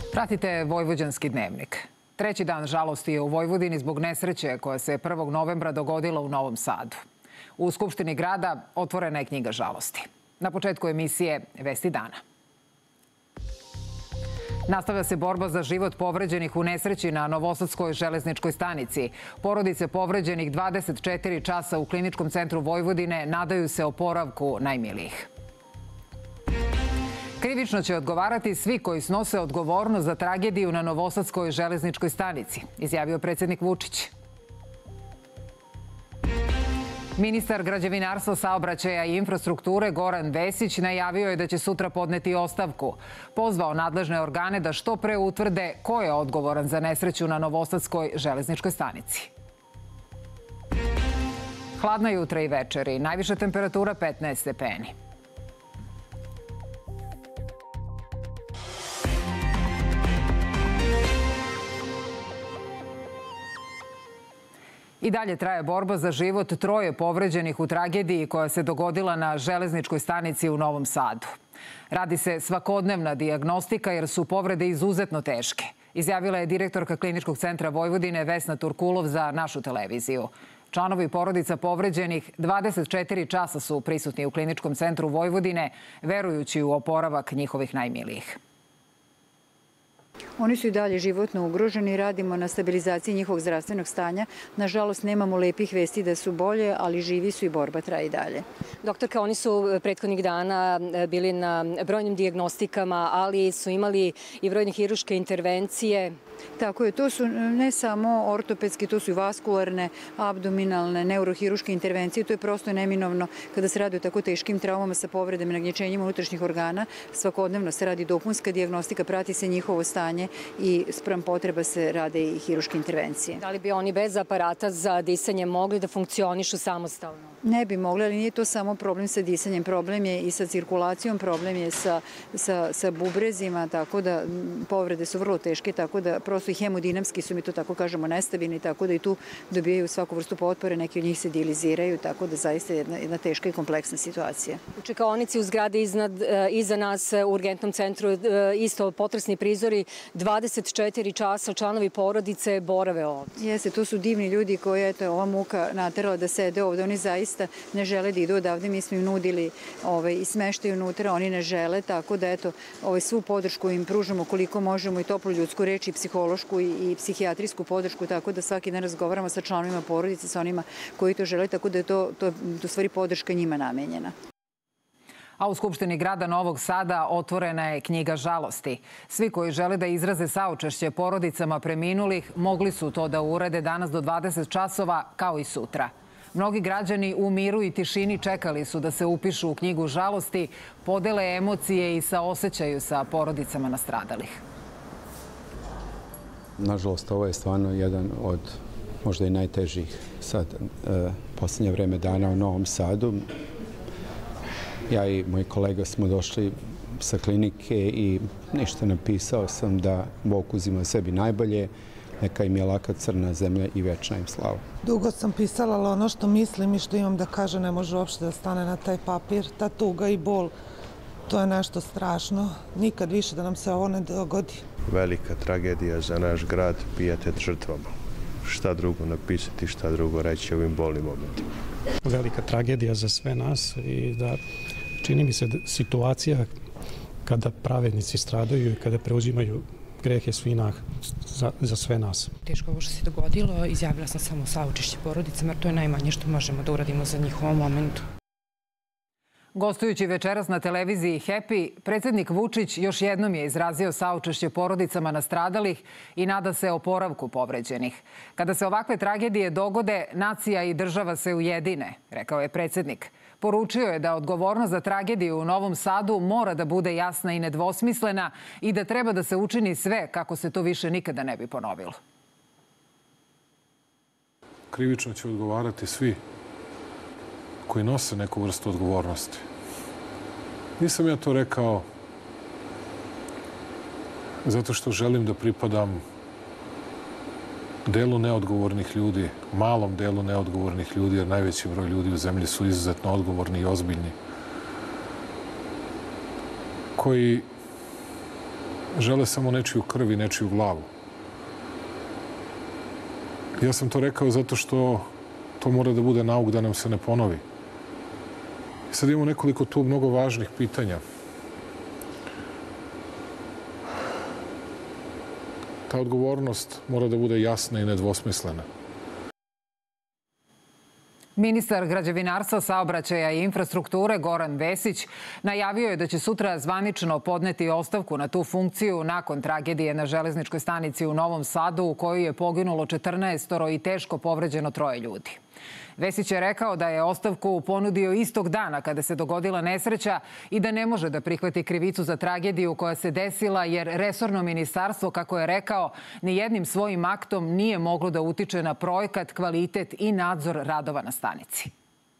Pratite Vojvođanski dnevnik. Treći dan žalosti je u Vojvodini zbog nesreće koja se 1. novembra dogodila u Novom Sadu. U Skupštini grada otvorena je knjiga žalosti. Na početku emisije Vesti dana. Nastavlja se borba za život povređenih u nesreći na Novosadskoj železničkoj stanici. Porodice povređenih 24 časa u Kliničkom centru Vojvodine nadaju se oporavku najmilijih. Krivično će odgovarati svi koji snose odgovornost za tragediju na Novosadskoj železničkoj stanici, izjavio predsjednik Vučić. Ministar građevinarstva, saobraćaja i infrastrukture Goran Vesić najavio je da će sutra podneti ostavku. Pozvao nadležne organe da što pre utvrde ko je odgovoran za nesreću na Novosadskoj železničkoj stanici. Hladna jutra i večeri, najviša temperatura 15 stepeni. I dalje traje borba za život troje povređenih u tragediji koja se dogodila na železničkoj stanici u Novom Sadu. Radi se svakodnevna dijagnostika jer su povrede izuzetno teške, izjavila je direktorka Kliničkog centra Vojvodine Vesna Turkulov za našu televiziju. Članovi porodica povređenih 24 časa su prisutni u Kliničkom centru Vojvodine, verujući u oporavak njihovih najmilijih. Oni su i dalje životno ugroženi i radimo na stabilizaciji njihovog zdravstvenog stanja. Nažalost, nemamo lepih vesti da su bolje, ali živi su i borba traje i dalje. Doktorka, oni su prethodnih dana bili na brojnim dijagnostikama, ali su imali i brojne hiruške intervencije. Tako je, to su ne samo ortopedske, to su i vaskularne, abdominalne, neurohiruške intervencije. To je prosto neminovno kada se radi o tako teškim traumama sa povredama i nagnječenjima unutrašnjih organa. Svakodnevno se radi dopunska dijagnostika, prati se njihovo stanje i spram potreba se rade i hiruške intervencije. Da li bi oni bez aparata za disanje mogli da funkcionišu samostalno? Ne bi mogli, ali nije to samo problem sa disanjem. Problem je i sa cirkulacijom, problem je sa bubrezima, tako da povrede su vrlo teške, tako da prosto i hemodinamski su, mi to tako kažemo, nestabilni, tako da i tu dobijaju svaku vrstu potpore, neki od njih se dializiraju, tako da zaista je jedna teška i kompleksna situacija. U čekaonici u zgradi iza nas u urgentnom centru isto potresni prizori, 24 časa članovi porodice borave ovdje. Jeste, to su divni ljudi koji je ova muka naterala da sede ovdje. Oni zaista ne žele da idu odavde. Mi smo im nudili i smeštaju unutra, oni ne žele, tako da svu podršku im pružamo koliko možemo i toplu ljudsku reč i psihološku i psihijatrijsku podršku, tako da svaki dan razgovaramo sa članovima porodice, sa onima koji to žele, tako da je to u stvari podrška njima namenjena. A u Skupštini grada Novog Sada otvorena je knjiga žalosti. Svi koji žele da izraze saučešće porodicama preminulih mogli su to da urade danas do 20 časova, kao i sutra. Mnogi građani u miru i tišini čekali su da se upišu u knjigu žalosti, podele emocije i saosećaju sa porodicama nastradalih. Nažalost, ovo je stvarno jedan od možda i najtežih sad posljednje vreme dana u Novom Sadu. Ja i moj kolega smo došli sa klinike i ništa napisao sam da Bog uzima sebi najbolje, neka im je laka crna zemlja i večna im slava. Dugo sam pisala, ali ono što mislim i što imam da kažem ne može uopšte da stane na taj papir. Ta tuga i bol, to je nešto strašno. Nikad više da nam se ovo ne dogodi. Velika tragedija za naš grad, pijetet žrtvama. Šta drugo napisati, šta drugo reći ovim bolnim momentima. Velika tragedija za sve nas i da čini mi se situacija kada pravednici stradaju i kada preuzimaju grehe svina za sve nas. Teško ovo što se dogodilo, izjavila sam samo saučešće porodicama, jer to je najmanje što možemo da uradimo za njih u ovom momentu. Gostujući večeras na televiziji Happy, predsjednik Vučić još jednom je izrazio saučešće porodicama nastradalih i nada se oporavku povređenih. Kada se ovakve tragedije dogode, nacija i država se ujedine, rekao je predsjednik. Poručio je da odgovornost za tragediju u Novom Sadu mora da bude jasna i nedvosmislena i da treba da se učini sve kako se to više nikada ne bi ponovilo. Krivično će odgovarati svi koji nose neku vrstu odgovornosti. Nisam ja to rekao zato što želim da pripadam delu neodgovornih ljudi, malom delu neodgovornih ljudi, jer najveći broj ljudi u zemlji su izuzetno odgovorni i ozbiljni, koji žele samo nečiju krv i nečiju glavu. Ja sam to rekao zato što to mora da bude nauk da nam se ne ponovi. Sad imamo nekoliko tu mnogo važnih pitanja. Ta odgovornost mora da bude jasna i nedvosmislena. Ministar građevinarstva, saobraćaja i infrastrukture Goran Vesić najavio je da će sutra zvanično podneti ostavku na tu funkciju nakon tragedije na železničkoj stanici u Novom Sadu u kojoj je poginulo 14 i teško povređeno 3 ljudi. Vesić je rekao da je ostavku ponudio istog dana kada se dogodila nesreća i da ne može da prihvati krivicu za tragediju koja se desila jer resorno ministarstvo, kako je rekao, ni jednim svojim aktom nije moglo da utiče na projekat, kvalitet i nadzor radova na stanici.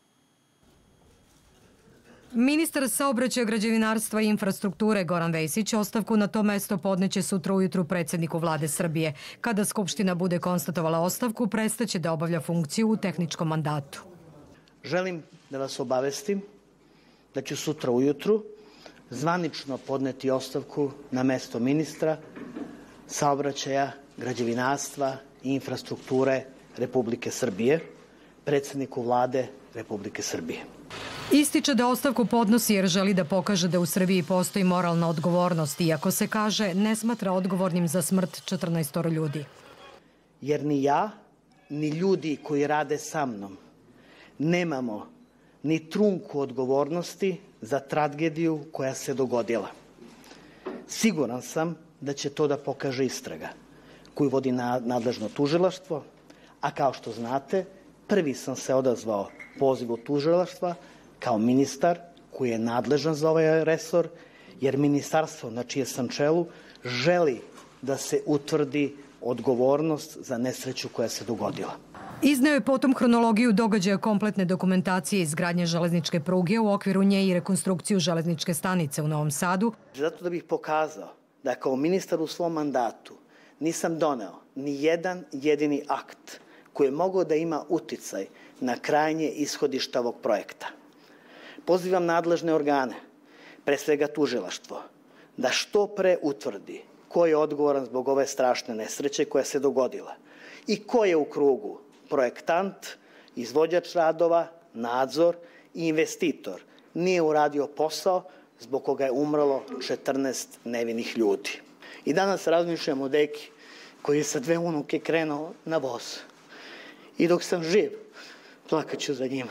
Ministar saobraćaja, građevinarstva i infrastrukture Goran Vesić ostavku na to mesto podneće sutra ujutru predsjedniku Vlade Srbije. Kada Skupština bude konstatovala ostavku, prestaće da obavlja funkciju u tehničkom mandatu. Želim da vas obavestim da ću sutra ujutru zvanično podneti ostavku na mesto ministra saobraćaja, građevinarstva i infrastrukture Republike Srbije, predsjedniku Vlade Republike Srbije. Ističe da ostavku podnosi jer želi da pokaže da u Srbiji postoji moralna odgovornost, iako se kaže ne smatra odgovornim za smrt 14 ljudi. Jer ni ja, ni ljudi koji rade sa mnom nemamo ni trunku odgovornosti za tragediju koja se dogodila. Siguran sam da će to da pokaže istraga koju vodi nadležno tužilaštvo, a kao što znate, prvi sam se odazvao pozivu tužilaštva kao ministar koji je nadležan za ovaj resor, jer ministarstvo na čije sam čelu želi da se utvrdi odgovornost za nesreću koja se dogodila. Izneo je potom hronologiju događaja kompletne dokumentacije izgradnje železničke pruge, u okviru nje i rekonstrukciju železničke stanice u Novom Sadu. Zato da bih pokazao da kao ministar u svom mandatu nisam doneo ni jedan jedini akt koji je mogao da ima uticaj na krajnje ishodište ovog projekta. Pozivam nadležne organe, pre svega tužilaštvo, da što pre utvrdi ko je odgovoran zbog ove strašne nesreće koja se dogodila i ko je u krugu projektant, izvođač radova, nadzor i investitor nije uradio posao zbog koga je umrlo 14 nevinih ljudi. I danas razmišljam o deki koji je sa 2 unuke krenuo na voz. I dok sam živ, plakaću za njima.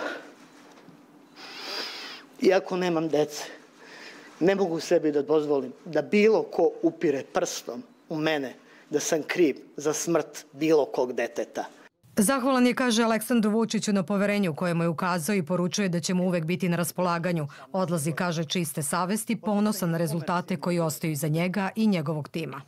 Iako nemam dece, ne mogu sebi da dozvolim da bilo ko upire prstom u mene da sam kriv za smrt bilo kog deteta. Zahvalan je, kaže, Aleksandru Vučiću na poverenju koje mu je ukazao i poručuje da će mu uvek biti na raspolaganju. Odlazi, kaže, čiste savesti, ponosan na rezultate koji ostaju iza njega i njegovog tima.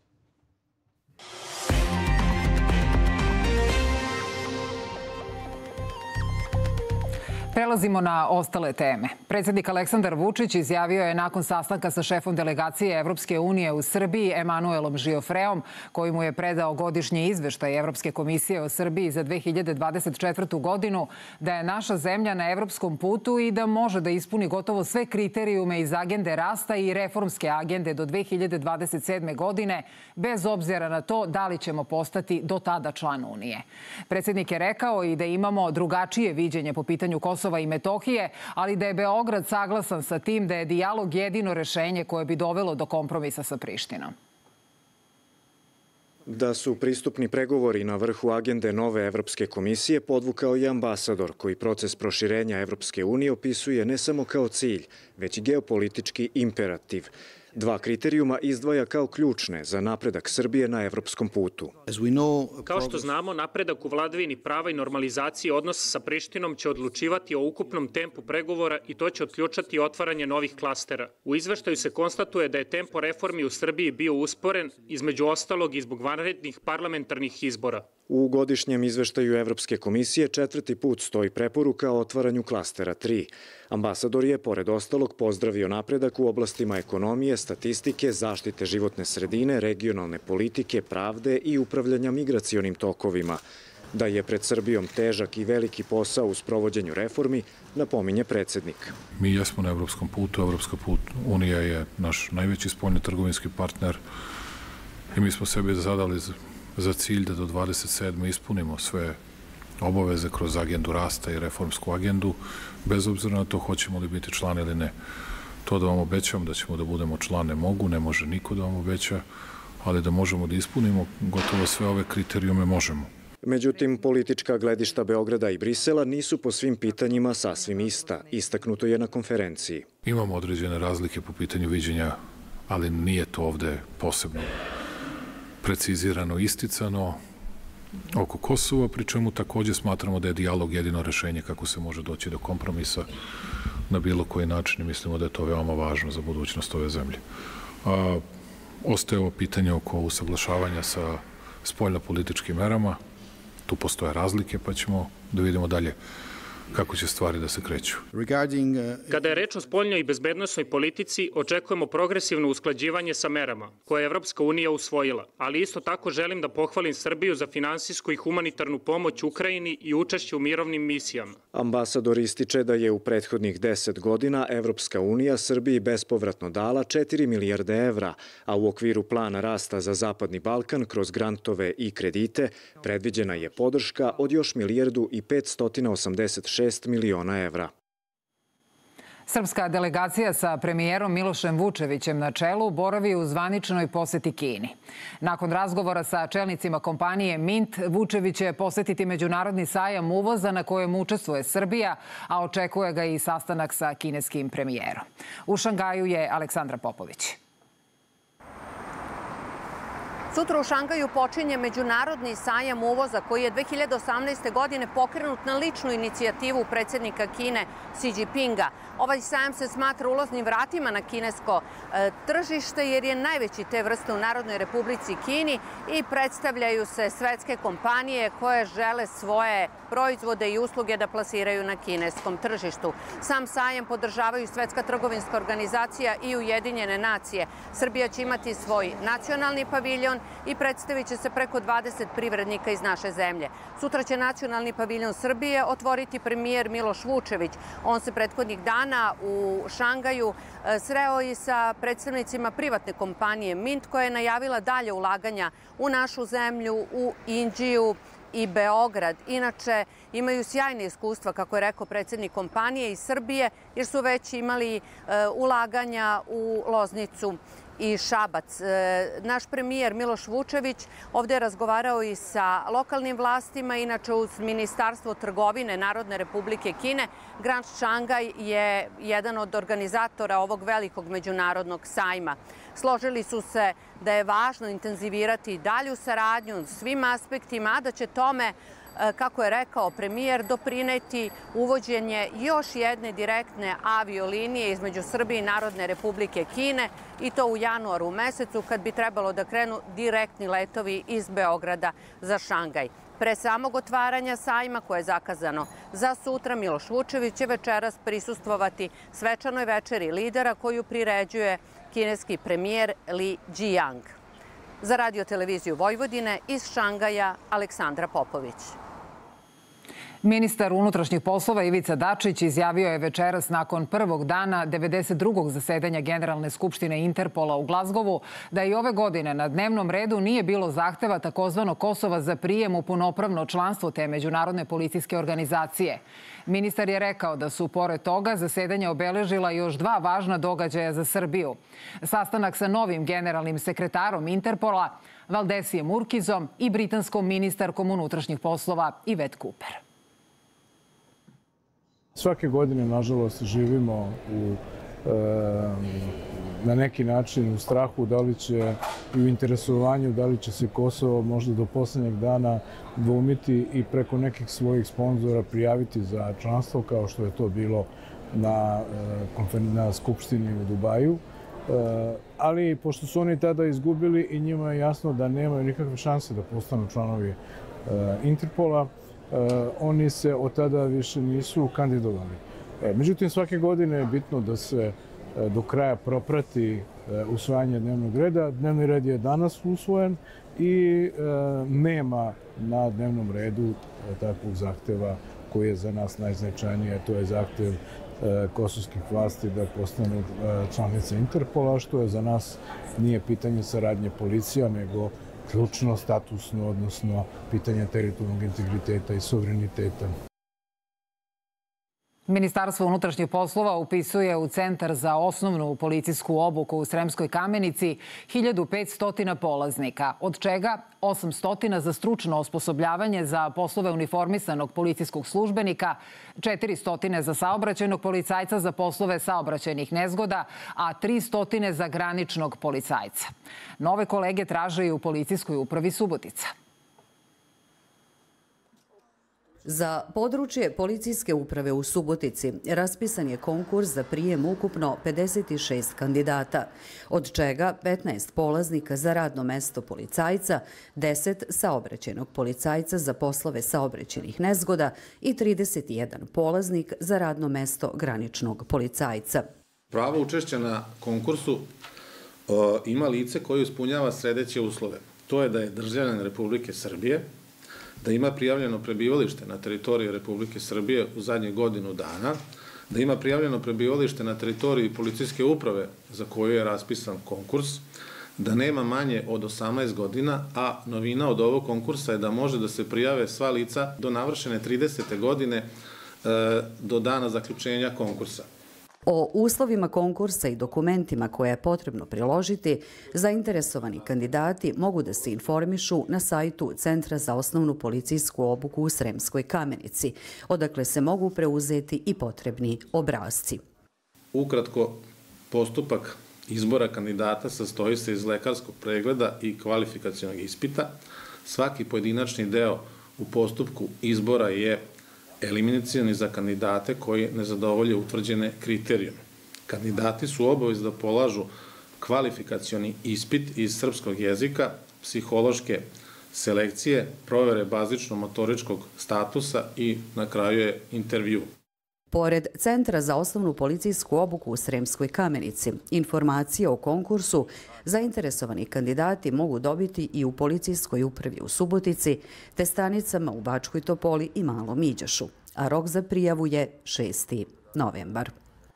Prelazimo na ostale teme. Predsjednik Aleksandar Vučić izjavio je nakon sastanka sa šefom delegacije Evropske unije u Srbiji Emanuelom Žiofreom, koji mu je predao godišnji izveštaj Evropske komisije o Srbiji za 2024. godinu, da je naša zemlja na evropskom putu i da može da ispuni gotovo sve kriterijume iz agende rasta i reformske agende do 2027. godine, bez obzira na to da li ćemo postati do tada član Unije. Predsjednik je rekao i da imamo drugačije viđenje po pitanju Kosova i Metohije, ali da je Beograd saglasan sa tim da je dijalog jedino rešenje koje bi dovelo do kompromisa sa Prištinom. Da su pristupni pregovori na vrhu agende nove Evropske komisije podvukao i ambasador koji proces proširenja Evropske unije opisuje ne samo kao cilj, već i geopolitički imperativ. 2 kriterijuma izdvaja kao ključne za napredak Srbije na evropskom putu. Kao što znamo, napredak u vladavini prava i normalizaciji odnosa sa Prištinom će odlučivati o ukupnom tempu pregovora i to će otključati otvaranje novih klastera. U izveštaju se konstatuje da je tempo reformi u Srbiji bio usporen, između ostalog i zbog vanrednih parlamentarnih izbora. U godišnjem izveštaju Evropske komisije 4. put stoji preporuka o otvaranju klastera 3. Ambasador je, pored ostalog, pozdravio napredak u oblastima ekonomije, statistike, zaštite životne sredine, regionalne politike, pravde i upravljanja migracionim tokovima. Da je pred Srbijom težak i veliki posao u sprovođenju reformi, napominje predsjednik. Mi jesmo na evropskom putu. Evropska unija je naš najveći spoljni trgovinski partner i mi smo sebi zadali za cilj da do 27. ispunimo sve obaveze kroz agendu rasta i reformsku agendu, bez obzira na to hoćemo li biti član ili ne. To da vam obećam da ćemo da budemo član ne mogu, ne može niko da vam obeća, ali da možemo da ispunimo gotovo sve ove kriterijume možemo. Međutim, politička gledišta Beograda i Brisela nisu po svim pitanjima sasvim ista, istaknuto je na konferenciji. Imamo određene razlike po pitanju viđenja, ali nije to ovde posebno precizirano, isticano oko Kosova, pri čemu takođe smatramo da je dijalog jedino rešenje kako se može doći do kompromisa na bilo koji način i mislimo da je to veoma važno za budućnost ove zemlje. Ostaje ovo pitanje oko usaglašavanja sa spoljnopolitičkim merama. Tu postoje razlike, pa ćemo da vidimo dalje kako će stvari da se kreću. Kada je reč o spoljnoj i bezbednosnoj politici, očekujemo progresivno usklađivanje sa merama koje je Evropska unija usvojila, ali isto tako želim da pohvalim Srbiju za finansijsku i humanitarnu pomoć Ukrajini i učešće u mirovnim misijama. Ambasador ističe da je u prethodnih 10 godina Evropska unija Srbiji bespovratno dala 4 milijarde evra, a u okviru plana rasta za Zapadni Balkan kroz grantove i kredite predviđena je podrška od još 1.586 miliona evra. Srpska delegacija sa premijerom Milošem Vučevićem na čelu boravi u zvaničnoj poseti Kini. Nakon razgovora sa čelnicima kompanije Mint, Vučević će posetiti Međunarodni sajam uvoza na kojem učestvuje Srbija, a očekuje ga i sastanak sa kineskim premijerom. U Šangaju je Aleksandra Popović. Sutra u Šangaju počinje Međunarodni sajam uvoza koji je 2018. godine pokrenut na ličnu inicijativu predsjednika Kine Xi Jinpinga. Ovaj sajam se smatra ulaznim vratima na kinesko tržište jer je najveći te vrste u Narodnoj Republici Kini i predstavljaju se svetske kompanije koje žele svoje proizvode i usluge da plasiraju na kineskom tržištu. Sam sajam podržavaju Svetska trgovinska organizacija i Ujedinjene nacije. Srbija će imati svoj nacionalni paviljon i predstavit će se preko 20 privrednika iz naše zemlje. Sutra će nacionalni paviljon Srbije otvoriti premijer Miloš Vučević. On se prethodnih dana u Šangaju sreo i sa predstavnicima privatne kompanije Mint koja je najavila dalje ulaganja u našu zemlju, u Inđiju i Beograd. Inače, imaju sjajne iskustva, kako je rekao predsjednik kompanije iz Srbije, jer su već imali ulaganja u Loznicu i Šabac. Naš premijer Miloš Vučević ovdje je razgovarao i sa lokalnim vlastima. Inače, uz Ministarstvo trgovine Narodne Republike Kine, Grand Šangaj je jedan od organizatora ovog velikog međunarodnog sajma. Složili su se da je važno intenzivirati dalju saradnju svim aspektima, a da će tome, kako je rekao premijer, doprineti uvođenje još jedne direktne aviolinije između Srbije i Narodne Republike Kine i to u januaru mesecu kad bi trebalo da krenu direktni letovi iz Beograda za Šangaj. Pre samog otvaranja sajma koje je zakazano za sutra, Miloš Vučević će večeras prisustvovati svečanoj večeri lidera koju priređuje kineski premijer Li Jiyang. Za Radio-televiziju Vojvodine iz Šangaja, Aleksandra Popović. Ministar unutrašnjih poslova Ivica Dačić izjavio je večeras nakon prvog dana 92. zasedanja Generalne skupštine Interpola u Glazgovu da i ove godine na dnevnom redu nije bilo zahteva takozvanog Kosova za prijem u punopravno članstvo te međunarodne policijske organizacije. Ministar je rekao da su pored toga zasedanja obeležila još dva važna događaja za Srbiju. Sastanak sa novim generalnim sekretarom Interpola, Valdesijem Urkizom i britanskom ministarkom unutrašnjih poslova Yvette Cooper. Svake godine, nažalost, živimo na neki način u strahu da li će i u interesovanju da li će se Kosovo možda do posljednjeg dana dvoumiti i preko nekih svojih sponzora prijaviti za članstvo kao što je to bilo na Skupštini u Dubaju. Ali pošto su oni tada izgubili i njima je jasno da nemaju nikakve šanse da postanu članovi Interpola, oni se od tada više nisu kandidovali. Međutim, svake godine je bitno da se do kraja proprati usvajanje dnevnog reda. Dnevni red je danas usvojen i nema na dnevnom redu takvog zahteva koji je za nas najznačajnije. To je zahtev kosovskih vlasti da postanu članice Interpola, što je za nas nije pitanje saradnje policija, nego ključno, statusno, odnosno pitanje teritorijalnog integriteta i suvereniteta. Ministarstvo unutrašnjih poslova upisuje u Centar za osnovnu policijsku obuku u Sremskoj Kamenici 1500 polaznika, od čega 800 za stručno osposobljavanje za poslove uniformisanog policijskog službenika, 400 za saobraćajnog policajca za poslove saobraćajnih nezgoda, a 300 za graničnog policajca. Nove kolege traže i u policijskoj upravi Subotica. Za područje policijske uprave u Subotici raspisan je konkurs za prijem ukupno 56 kandidata, od čega 15 polaznika za radno mesto policajca, 10 saobraćajnog policajca za poslove saobraćajnih nezgoda i 31 polaznik za radno mesto graničnog policajca. Pravo učešća na konkursu ima lice koje ispunjava sledeće uslove. To je da je državljanin Republike Srbije, da ima prijavljeno prebivalište na teritoriji Republike Srbije u zadnjih godinu dana, da ima prijavljeno prebivalište na teritoriji policijske uprave za koju je raspisan konkurs, da nema manje od 18 godina, a novina od ovog konkursa je da može da se prijave sva lica do navršene 30. godine do dana zaključenja konkursa. O uslovima konkursa i dokumentima koje je potrebno priložiti, zainteresovani kandidati mogu da se informišu na sajtu Centra za osnovnu policijsku obuku u Sremskoj Kamenici, odakle se mogu preuzeti i potrebni obrasci. Ukratko, postupak izbora kandidata sastoji se iz lekarskog pregleda i kvalifikacionog ispita. Svaki pojedinačni deo u postupku izbora je eliminacioni za kandidate koji ne zadovolje utvrđene kriterijume. Kandidati su obavezni da polažu kvalifikacioni ispit iz srpskog jezika, psihološke selekcije, provere bazično-motoričkog statusa i na kraju je intervju. Pored Centra za osnovnu policijsku obuku u Sremskoj Kamenici, informacije o konkursu zainteresovani kandidati mogu dobiti i u policijskoj upravi u Subotici, te stanicama u Bačkoj Topoli i Malom Iđošu, a rok za prijavu je 6. novembar.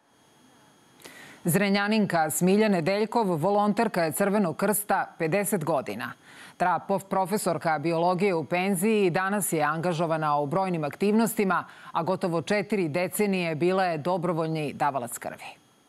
Zrenjaninka Smilja Nedeljkov volonterka je Crvenog krsta 50 godina. Profesorka biologije u penziji danas je angažovana u brojnim aktivnostima, a gotovo 4 decenije bila je dobrovoljni davalac krvi.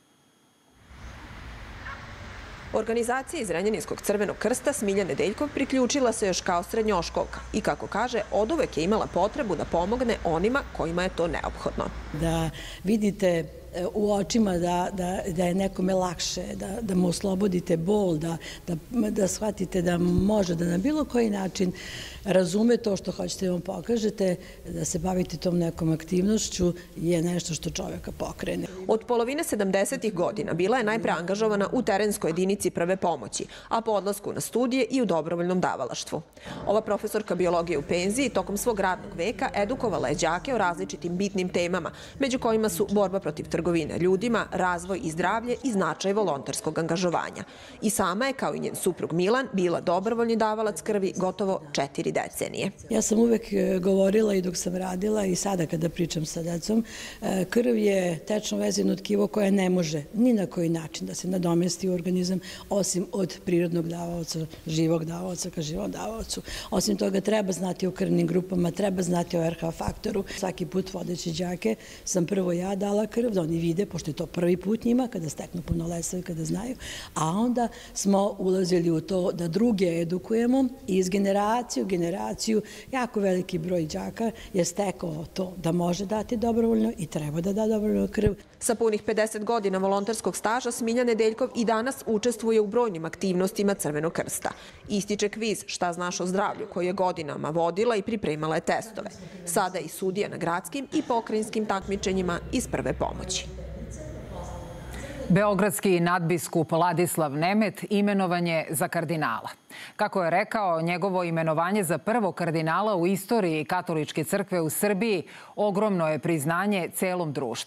Organizacija iz Zrenjaninskog Crvenog krsta Smilja Nedeljkov priključila se još kao srednjoškolka i, kako kaže, oduvek je imala potrebu da pomogne onima kojima je to neophodno. Da vidite u očima da je nekome lakše, da mu oslobodite bol, da shvatite da može da na bilo koji način razume to što hoćete da vam pokažete, da se bavite tom nekom aktivnošću je nešto što čovjeka pokrene. Od polovine 70. godina bila je najpre angažovana u terenskoj jedinici prve pomoći, a po odlasku na studije i u dobrovoljnom davalaštvu. Ova profesorka biologije u penziji tokom svog radnog veka edukovala je đake o različitim bitnim temama, među kojima su borba protiv trgovine ljudima, razvoj i zdravlje i značaj volonterskog angažovanja. I sama je, kao i njen suprug Milan, bila dobrovoljni davalac krvi gotovo 4 decenije. Ja sam uvek govorila i dok sam radila i sada kada pričam sa decom, krv je tečno vezano tkivo koje ne može ni na koji način da se nadomesti u organizam osim od prirodnog davaoca, živog davaoca ka živom davaocu. Osim toga treba znati o krvnim grupama, treba znati o RH faktoru. Svaki put vodeći đake sam prvo ja dala krv, da oni vide, pošto je to prvi put njima, kada steknu punoletstvo i kada znaju, a onda smo ulazili u to da druge edukujemo i iz generaciju jako veliki broj đaka je stekao to da može dati dobrovoljno i treba da da dobrovoljno krv. Sa punih 50 godina volonterskog staža Smilja Nedeljkov i danas učestvuje u brojnim aktivnostima Crvenog krsta. Ističe kviz Šta znaš o zdravlju, koji je godinama vodila i pripremala je testove. Sada i sudija na gradskim i pokrajinskim takmičenjima iz prve pomoći. Beogradski nadbiskup Ladislav Nemet imenovan je za kardinala. Kako je rekao, njegovo imenovanje za prvog kardinala u istoriji Katoličke crkve u Srbiji ogromno je priznanje celom društvu.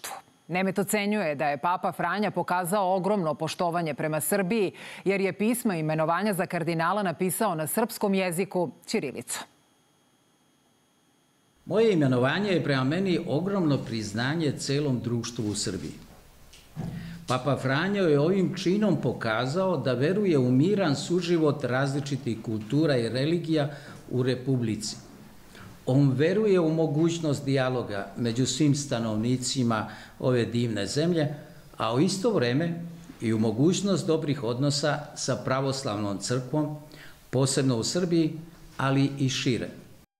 Nemet ocenjuje da je Papa Franja pokazao ogromno poštovanje prema Srbiji, jer je pismo imenovanja za kardinala napisao na srpskom jeziku ćirilicom. Moje imenovanje je prema meni ogromno priznanje celom društvu u Srbiji. Papa Franjo je ovim činom pokazao da veruje u miran suživot različitih kultura i religija u Republici. On veruje u mogućnost dijaloga među svim stanovnicima ove divne zemlje, a u isto vreme i u mogućnost dobrih odnosa sa pravoslavnom crkvom, posebno u Srbiji, ali i šire.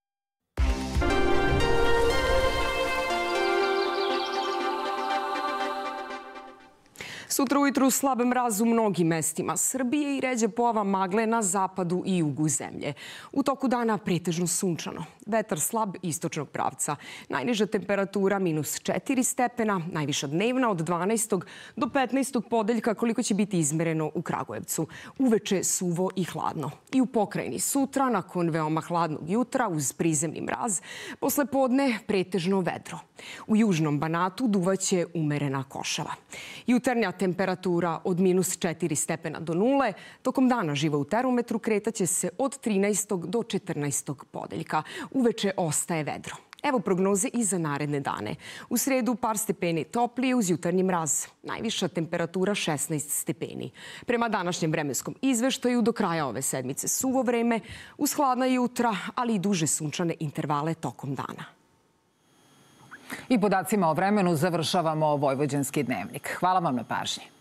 Sutra ujutru slab mraz u mnogim mestima Srbije i ređe pojava magle na zapadu i jugu zemlje. U toku dana pretežno sunčano. Vetar slab istočnog pravca. Najniža temperatura -4 stepena, najviša dnevna od 12. do 15. podeljka koliko će biti izmereno u Kragujevcu. Uveče suvo i hladno. I u pokrajini sutra, nakon veoma hladnog jutra uz prizemni mraz, posle podne pretežno vedro. U južnom Banatu duvaće umerena košava. Jutarnja temperatura od -4 stepena do 0. Tokom dana živa u termometru kretaće se od 13. do 14. podeljka. Uveče ostaje vedro. Evo prognoze i za naredne dane. U sredu par stepeni toplije uz jutarnji mraz. Najviša temperatura 16 stepeni. Prema današnjem vremenskom izveštaju do kraja ove sedmice suvo vreme, uz hladna jutra, ali i duže sunčane intervale tokom dana. I podacima o vremenu završavamo Vojvođanski dnevnik. Hvala vam na pažnji.